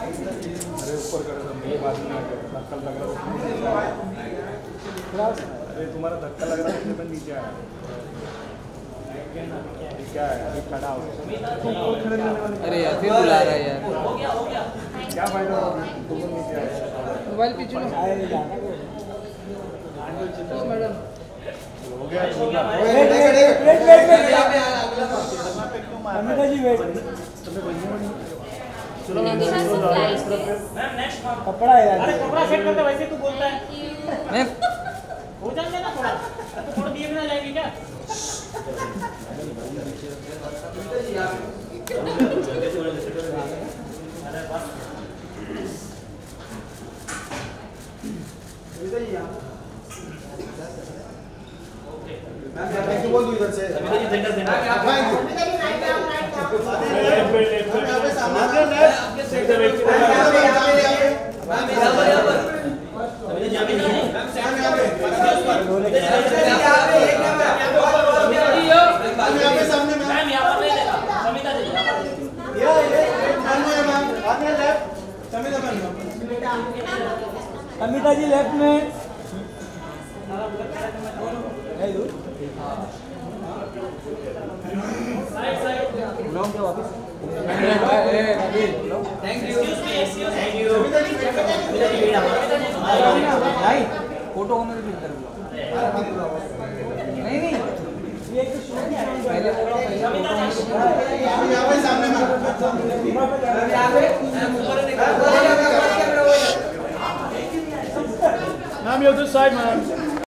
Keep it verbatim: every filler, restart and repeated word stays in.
अरे ऊपर करो तो मेरी बात नहीं आगे धक्का लग रहा है। अरे तुम्हारा धक्का लग रहा है इसलिए मैं नीचे आया। क्या है अभी खड़ा हो। अरे यार फिर बुला रहा है यार। क्या फायदा तुम नीचे आए। मोबाइल पीछे लो। मैडम हो गया wait wait wait wait wait Amita ji wait चलो मैम नेक्स्ट कपड़ा है यार। अरे कपड़ा सेट करते वैसे तू बोलता है मैम हो जाएगा ना थोड़ा तो थोड़ा दिए बिना जाएगी क्या अरे बस थैंक यू बोल दो इधर से Savita ji centre centre thank you Savita ji अभी नहीं मैम यहाँ पर नहीं देखा सविता जी अमिता जी लेफ्ट में साइड साइड बुलाऊं क्या वापस? थैंक यू थैंक यू नहीं फोटो होने दे इधर बुलाओ। नहीं नहीं ये एक शूट पहले बोलो पहले यहाँ पे सामने में यहाँ पे ऊपर मैम ये उधर साइड में